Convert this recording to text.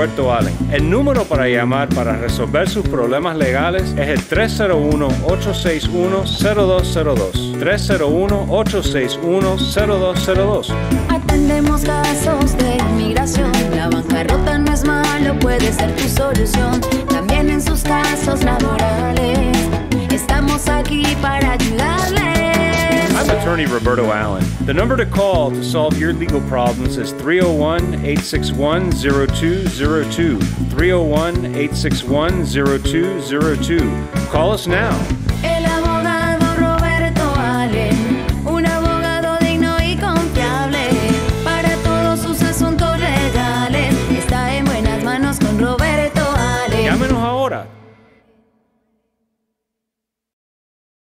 Roberto Allen. El número para llamar para resolver sus problemas legales es el 301-861-0202. 301-861-0202. Atendemos casos de inmigración. La bancarrota no es malo, puede ser tu solución. También en sus casos laborales. Estamos aquí para ayudarles. I'm attorney Roberto Allen. The number to call to solve your legal problems is 301-861-0202. 301-861-0202. Call us now. El abogado Roberto Allen, un abogado digno y confiable para todos sus asuntos legales. Está en buenas manos con Roberto Allen. Llámenos ahora.